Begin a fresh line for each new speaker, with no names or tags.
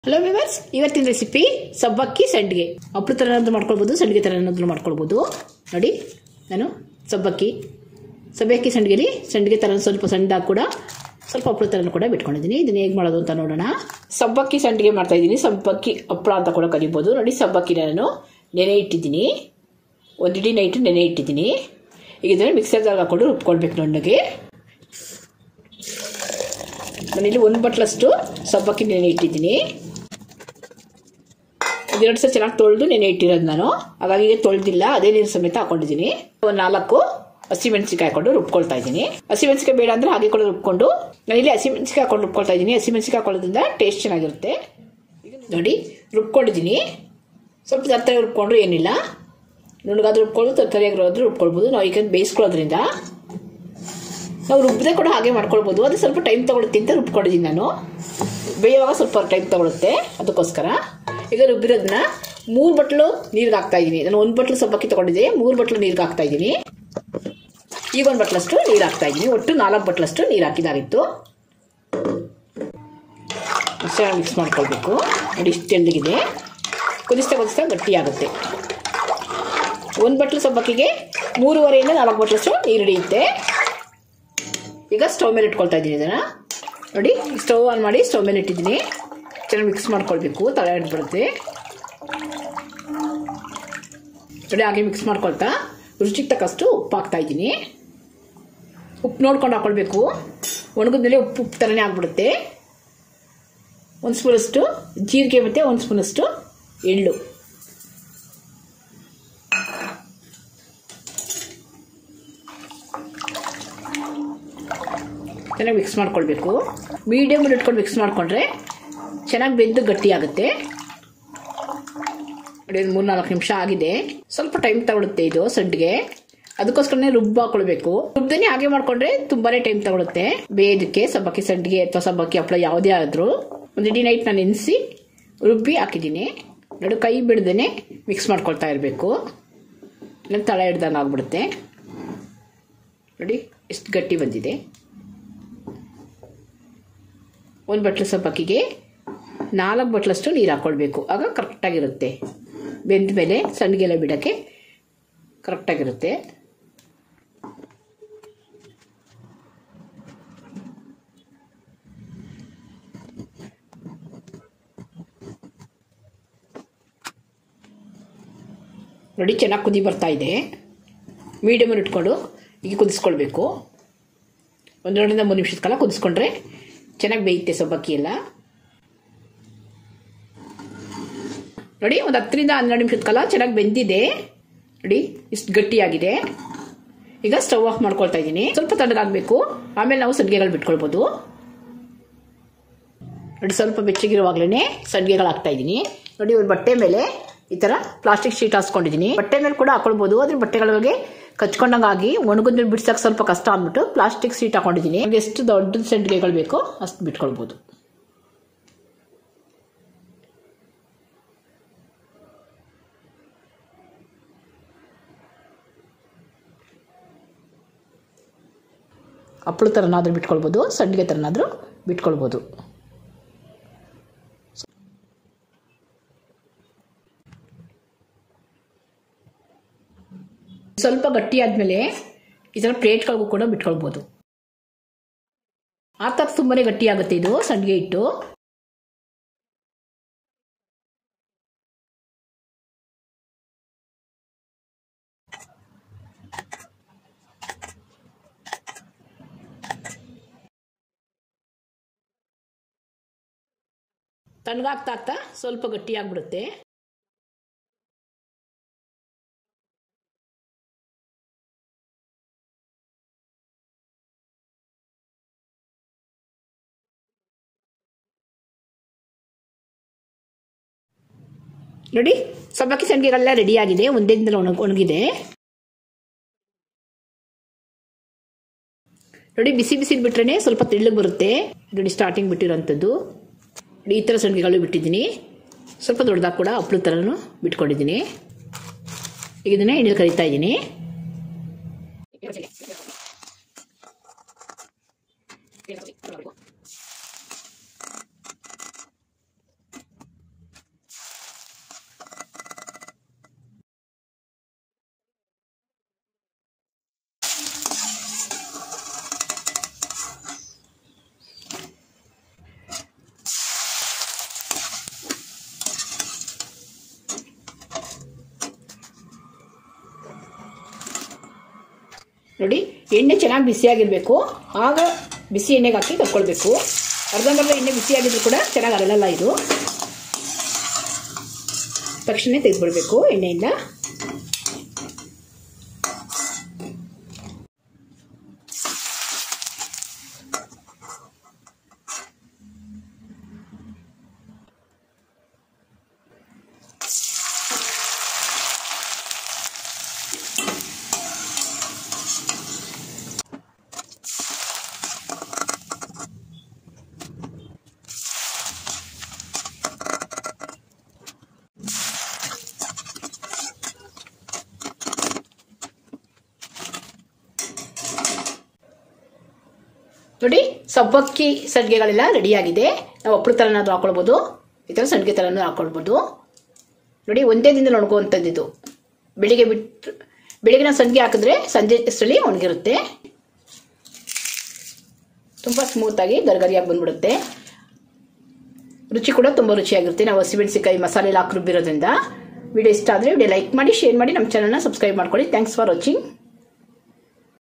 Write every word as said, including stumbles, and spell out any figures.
Hello viewers, ಇವತ್ತಿನ recipe ಸಬ್ಬಕ್ಕಿ ಸಂಡಿಗೆ. ಹಪ್ಪಳ ಥರನಾದ್ರೂ ಮಾಡ್ಕೊಳ್ಬೋದು, ಸಂಡಿಗೆ ಥರನಾದ್ರೂ ಮಾಡ್ಕೊಳ್ಬೋದು. ನೋಡಿ, ನಾನು ಸಬ್ಬಕ್ಕಿ ಸಬ್ಬಕ್ಕಿ ಸಂಡಿಗೆಲಿ ಸಂಡಿಗೆ ಥರ ಸ್ವಲ್ಪ ಸಣ್ಣದಾಗಿ ಕೂಡ ಸ್ವಲ್ಪ ಹಪ್ಪಳ ಥರನೂ ಕೂಡ ಬಿಟ್ಕೊಂಡಿದ್ದೀನಿ. ಇದನ್ನ ಹೇಗೆ ಮಾಡೋದು ಅಂತ ನೋಡೋಣ. ಸಬ್ಬಕ್ಕಿ ಸಂಡಿಗೆ ಮಾಡ್ತಾ ಇದ್ದೀನಿ. ಸಬ್ಬಕ್ಕಿ ಹಪ್ಪಳ ಅಂತ ಕೂಡ ಕರಿಬೋದು. ನೋಡಿ, ಸಬ್ಬಕ್ಕಿನ ನಾನು ನೆನೆ ಇಟ್ಟಿದ್ದೀನಿ. ಒಂದು ಇಡೀ ನೈಟ್ ನೆನೆ ಇಟ್ಟಿದ್ದೀನಿ. ಈಗ ಇದನ್ನು ಮಿಕ್ಸರ್ದಾಗ ಹಾಕೊಂಡು ರುಬ್ಕೊಳ್ಬೇಕು. ನುಣ್ಣಗೆ ನಾನಿಲ್ಲಿ ಒಂದು ಬಟ್ಲಷ್ಟು ಸಬ್ಬಕ್ಕಿ ನೆನೆ ಇಟ್ಟಿದ್ದೀನಿ. ಎರಡು ಸಲ ಚೆನ್ನಾಗಿ ತೊಳೆದು ನೆನೆ ಇಟ್ಟಿರೋದು ನಾನು, ಹಾಗಾಗಿ ತೊಳೆದಿಲ್ಲ, ಅದೇ ನೀರು ಸಮೇತ ಹಾಕೊಂಡಿದ್ದೀನಿ. ಒಂದು ನಾಲ್ಕು ಹಸಿಮೆಣಸಿಕಾಯಿ ಹಾಕೊಂಡು ರುಬ್ಕೊಳ್ತಾ ಇದ್ದೀನಿ. ಹಸಿಮೆಣಸಿಕಾಯಿ ಬೇಡ ಅಂದ್ರೆ ಹಾಗೆ ಕೂಡ ರುಬ್ಕೊಂಡು, ನಾನಿಲ್ಲಿ ಹಸಿಮೆಣಸಿಕಾಯಿ ಹಾಕೊಂಡು ರುಬ್ಕೊಳ್ತಾ ಇದ್ದೀನಿ. ಹಸಿಮೆಣಸಿಕಾಯಿ ಹಾಕೊಳ್ಳೋದ್ರಿಂದ ಟೇಸ್ಟ್ ಚೆನ್ನಾಗಿರುತ್ತೆ. ನೋಡಿ, ರುಬ್ಕೊಂಡಿದ್ದೀನಿ. ಸ್ವಲ್ಪ ತರಕಾರಿ ರುಬ್ಕೊಂಡ್ರು ಏನಿಲ್ಲ, ನುಣ್ಣಗಾದ್ರೂ ರುಬ್ಕೊಳ್ಳೋದು, ತರಕಾರಿಯಾಗಿರೋದ್ರೂ ರುಬ್ಕೊಳ್ಬೋದು. ನಾವು ಈಗ ಬೇಯಿಸ್ಕೊಳ್ಳೋದ್ರಿಂದ ನಾವು ರುಬ್ಬದೆ ಕೂಡ ಹಾಗೆ ಮಾಡ್ಕೊಳ್ಬೋದು. ಅದು ಸ್ವಲ್ಪ ಟೈಮ್ ತಗೊಳುತ್ತೆ ಅಂತ ರುಬ್ಕೊಂಡಿದ್ದೀನಿ ನಾನು. ಬೇಯುವಾಗ ಸ್ವಲ್ಪ ಟೈಮ್ ತಗೊಳುತ್ತೆ, ಅದಕ್ಕೋಸ್ಕರ. ಈಗ ರುಬ್ಬಿರೋದನ್ನ ಮೂರು ಬಟ್ಲು ನೀರಿಗೆ ಹಾಕ್ತಾ ಇದ್ದೀನಿ. ನಾನು ಒಂದು ಬಟ್ಲು ಸಬ್ಬಕ್ಕಿ ತಗೊಂಡಿದ್ದೆ, ಮೂರು ಬಟ್ಲು ನೀರಿಗೆ ಹಾಕ್ತಾ ಇದ್ದೀನಿ. ಈಗ ಒಂದು ಬಟ್ಲಷ್ಟು ನೀರು ಹಾಕ್ತಾ ಇದ್ದೀನಿ. ಒಟ್ಟು ನಾಲ್ಕು ಬಟ್ಲಷ್ಟು ನೀರು ಹಾಕಿದಾಗಿತ್ತು. ಚೆನ್ನಾಗಿ ಮಿಕ್ಸ್ ಮಾಡ್ಕೊಳ್ಬೇಕು. ನೋಡಿ, ಇಷ್ಟು ತೆಳ್ಳಗಿದೆ. ಕುದಿಸ್ತಾ ಕುದಿಸ್ತಾ ಗಟ್ಟಿ ಆಗುತ್ತೆ. ಒಂದು ಬಟ್ಲು ಸಬ್ಬಕ್ಕಿಗೆ ಮೂರುವರೆಯಿಂದ ನಾಲ್ಕು ಬಟ್ಲಷ್ಟು ನೀರು ಹಿಡಿಯುತ್ತೆ. ಈಗ ಸ್ಟವ್ ಮೇಲೆ ಇಟ್ಕೊಳ್ತಾ ಇದ್ದೀನಿ. ಇದನ್ನ ನೋಡಿ, ಸ್ಟವ್ ಆನ್ ಮಾಡಿ ಸ್ಟವ್ ಮೇಲೆ ಇಟ್ಟಿದ್ದೀನಿ. ಚೆನ್ನಾಗಿ ಮಿಕ್ಸ್ ಮಾಡ್ಕೊಳ್ಬೇಕು, ತಲೆ ಹಿಡ್ಬಿಡುತ್ತೆ. ನೋಡಿ, ಹಾಗೆ ಮಿಕ್ಸ್ ಮಾಡ್ಕೊಳ್ತಾ ರುಚಿಗೆ ತಕ್ಕಷ್ಟು ಉಪ್ಪು ಹಾಕ್ತಾ ಇದ್ದೀನಿ. ಉಪ್ಪು ನೋಡ್ಕೊಂಡು ಹಾಕೊಳ್ಬೇಕು. ಒಣಗಿದ್ಮೇಲೆ ಉಪ್ಪು ಉಪ್ಪು ಥರನೇ ಆಗ್ಬಿಡುತ್ತೆ. ಒಂದು ಸ್ಪೂನಷ್ಟು ಜೀರಿಗೆ ಮತ್ತು ಒಂದು ಸ್ಪೂನಷ್ಟು ಎಳ್ಳು. ಚೆನ್ನಾಗಿ ಮಿಕ್ಸ್ ಮಾಡ್ಕೊಳ್ಬೇಕು. ಮೀಡಿಯಮಲ್ಲಿ ಇಟ್ಕೊಂಡು ಮಿಕ್ಸ್ ಮಾಡಿಕೊಂಡ್ರೆ ಚೆನ್ನಾಗಿ ಬೆಂದು ಗಟ್ಟಿ ಆಗುತ್ತೆ. ನೋಡಿ, ಮೂರು ನಾಲ್ಕು ನಿಮಿಷ ಆಗಿದೆ. ಸ್ವಲ್ಪ ಟೈಮ್ ತಗೊಳುತ್ತೆ ಇದು ಸಂಡಿಗೆ, ಅದಕ್ಕೋಸ್ಕರನೇ ರುಬ್ಬ ಹಾಕೊಳ್ಬೇಕು. ರುಬ್ಬನೇ ಹಾಗೆ ಮಾಡ್ಕೊಂಡ್ರೆ ತುಂಬಾನೇ ಟೈಮ್ ತಗೊಳುತ್ತೆ ಬೇಯೋದಕ್ಕೆ. ಸಬ್ಬಕ್ಕಿ ಸಂಡಿಗೆ ಅಥವಾ ಸಬ್ಬಕ್ಕಿ ಹಪ್ಪಳ ಯಾವುದೇ ಆದ್ರೂ ಒಂದು ಇಡೀ ನೈಟ್ ನಾನು ನೆನೆಸಿ ರುಬ್ಬಿ ಹಾಕಿದ್ದೀನಿ. ನೋಡಿ, ಕೈ ಬಿಡದೇನೆ ಮಿಕ್ಸ್ ಮಾಡ್ಕೊಳ್ತಾ ಇರಬೇಕು, ಇಲ್ಲ ತಳ ಹಿಡ್ದಂಗೆ ಆಗ್ಬಿಡುತ್ತೆ. ನೋಡಿ, ಎಷ್ಟು ಗಟ್ಟಿ ಬಂದಿದೆ. ಒಂದು ಬಟ್ಲು ಸಬ್ಬಕ್ಕಿಗೆ ನಾಲ್ಕು ಬಟ್ಲಷ್ಟು ನೀರು ಹಾಕ್ಕೊಳ್ಬೇಕು. ಆಗ ಕರೆಕ್ಟಾಗಿರುತ್ತೆ. ಬೆಂದ ಮೇಲೆ ಸಂಡಿಗೆಲ್ಲ ಬಿಡೋಕ್ಕೆ ಕರೆಕ್ಟಾಗಿರುತ್ತೆ. ನೋಡಿ, ಚೆನ್ನಾಗಿ ಕುದಿ ಬರ್ತಾ ಇದೆ. ಮೀಡಿಯಮಲ್ಲಿ ಇಟ್ಕೊಂಡು ಈಗ ಕುದಿಸ್ಕೊಳ್ಬೇಕು. ಒಂದೆರಡರಿಂದ ಮೂರು ನಿಮಿಷದ ಕಾಲ ಕುದಿಸ್ಕೊಂಡ್ರೆ ಚೆನ್ನಾಗಿ ಬೇಯುತ್ತೆ ಸಬ್ಬಕ್ಕಿ ಎಲ್ಲ. ನೋಡಿ, ಒಂದು ಹತ್ತರಿಂದ ಹನ್ನೆರಡು ನಿಮಿಷದ ಕಾಲ ಚೆನ್ನಾಗಿ ಬೆಂದಿದೆ. ನೋಡಿ, ಇಷ್ಟು ಗಟ್ಟಿಯಾಗಿದೆ. ಈಗ ಸ್ಟವ್ ಆಫ್ ಮಾಡ್ಕೊಳ್ತಾ ಇದ್ದೀನಿ. ಸ್ವಲ್ಪ ತಣ್ಣಗಾಗಬೇಕು, ಆಮೇಲೆ ನಾವು ಸಂಡಿಗೆಗಳು ಬಿಟ್ಕೊಳ್ಬೋದು. ನೋಡಿ, ಸ್ವಲ್ಪ ಬೆಚ್ಚಗಿರುವಾಗಲೇ ಸಂಡಿಗೆಗಳು ಹಾಕ್ತಾ ಇದ್ದೀನಿ. ನೋಡಿ, ಒಂದು ಬಟ್ಟೆ ಮೇಲೆ ಈ ಥರ ಪ್ಲಾಸ್ಟಿಕ್ ಶೀಟ್ ಹಾಸ್ಕೊಂಡಿದ್ದೀನಿ. ಬಟ್ಟೆ ಮೇಲೆ ಕೂಡ ಹಾಕೊಳ್ಬೋದು, ಅದ್ರ ಬಟ್ಟೆಗಳಿಗೆ ಕಚ್ಕೊಂಡಂಗಾಗಿ ಒಣಗಿದ್ಮೇಲೆ ಬಿಡ್ಸಕ್ಕೆ ಸ್ವಲ್ಪ ಕಷ್ಟ ಅಂದ್ಬಿಟ್ಟು ಪ್ಲಾಸ್ಟಿಕ್ ಶೀಟ್ ಹಾಕೊಂಡಿದ್ದೀನಿ. ಎಷ್ಟು ದೊಡ್ಡ ಸಂಡಿಗೆಗಳು ಬೇಕೋ ಅಷ್ಟು ಬಿಟ್ಕೊಳ್ಬೋದು. ಹಪ್ಪಳ ಥರನಾದ್ರೂ ಬಿಟ್ಕೊಳ್ಬೋದು, ಸಂಡಿಗೆ ಥರನಾದ್ರೂ ಬಿಟ್ಕೊಳ್ಬೋದು. ಸ್ವಲ್ಪ ಗಟ್ಟಿ ಆದ್ಮೇಲೆ ಈ ಥರ ಪ್ಲೇಟ್ಗಳಿಗೂ ಕೂಡ ಬಿಟ್ಕೊಳ್ಬೋದು. ಆ ಥರ ತುಂಬಾನೇ ಗಟ್ಟಿ ಆಗುತ್ತೆ ಇದು ಸಂಡಿಗೆ ಹಿಟ್ಟು. ತಣ್ಣಗಾಗ್ತಾ ಆಗ್ತಾ ಸ್ವಲ್ಪ ಗಟ್ಟಿ ಆಗ್ಬಿಡುತ್ತೆ. ನೋಡಿ, ಸಬ್ಬಕ್ಕಿ ಸಂಡಿಗೆಗಳೆಲ್ಲ ರೆಡಿ ಆಗಿದೆ. ಒಂದೇ ದಿನದಲ್ಲಿ ಒಣಗ ಒಣಗಿದೆ. ನೋಡಿ, ಬಿಸಿ ಬಿಸಿ ಬಿಟ್ರೆ ಸ್ವಲ್ಪ ತೆಳ್ಳಗೆ ಬರುತ್ತೆ. ನೋಡಿ, ಸ್ಟಾರ್ಟಿಂಗ್ ಬಿಟ್ಟಿರೋಂಥದ್ದು. ನೋಡಿ, ಈ ಥರ ಸಂಡಿಗೆಗಳು ಬಿಟ್ಟಿದ್ದೀನಿ. ಸ್ವಲ್ಪ ದೊಡ್ಡದಾಗಿ ಕೂಡ ಹಪ್ಪಳ ಥರನೂ ಬಿಟ್ಕೊಂಡಿದ್ದೀನಿ. ಈಗ ಇದನ್ನೇ ಎಣ್ಣೆಲಿ ಕರಿತಾ ಇದ್ದೀನಿ. ನೋಡಿ ಎಣ್ಣೆ ಚೆನ್ನಾಗಿ ಬಿಸಿಯಾಗಿರಬೇಕು, ಆಗ ಬಿಸಿ ಎಣ್ಣೆಗೆ ಹಾಕಿ ಕರ್ಕೊಳ್ಬೇಕು. ಅರ್ಧಂಬರ್ಧ ಎಣ್ಣೆ ಬಿಸಿಯಾಗಿದ್ರು ಕೂಡ ಚೆನ್ನಾಗಿ ಅರಳಲ್ಲ ಇದು. ತಕ್ಷಣ ತೆಗೆದುಬಿಡ್ಬೇಕು ಎಣ್ಣೆಯಿಂದ. ನೋಡಿ ಸಬ್ಬಕ್ಕಿ ಸಂಡಿಗೆಗಳೆಲ್ಲ ರೆಡಿಯಾಗಿದೆ. ನಾವು ಒಪ್ಪಳು ಥರನಾದ್ರೂ ಹಾಕೊಳ್ಬೋದು, ಈ ಥರ ಸಂಡಿಗೆ ಥರನೂ ಹಾಕೊಳ್ಬೋದು. ನೋಡಿ ಒಂದೇ ದಿನದಲ್ಲಿ ಒಣಗುವಂಥದ್ದು ಇದು. ಬೆಳಿಗ್ಗೆ ಬಿಟ್ಟು ಬೆಳಿಗ್ಗೆ ನಾವು ಸಂಡಿಗೆ ಹಾಕಿದ್ರೆ ಸಂಜೆ ಅಷ್ಟರಲ್ಲಿ ಒಣಗಿರುತ್ತೆ. ತುಂಬ ಸ್ಮೂತಾಗಿ ಗರಿಗರಿಯಾಗಿ ಬಂದ್ಬಿಡುತ್ತೆ. ರುಚಿ ಕೂಡ ತುಂಬ ರುಚಿಯಾಗಿರುತ್ತೆ. ನಾವು ಹಸಿಮೆಣಸಿನಕಾಯಿ ಮಸಾಲೆ ಎಲ್ಲ ಹಾಕಿ ರುಬ್ಬಿರೋದ್ರಿಂದ. ವಿಡಿಯೋ ಇಷ್ಟ ಆದರೆ ವಿಡಿಯೋ ಲೈಕ್ ಮಾಡಿ, ಶೇರ್ ಮಾಡಿ, ನಮ್ಮ ಚಾನಲ್ನ ಸಬ್ಸ್ಕ್ರೈಬ್ ಮಾಡ್ಕೊಳ್ಳಿ. Thanks for watching.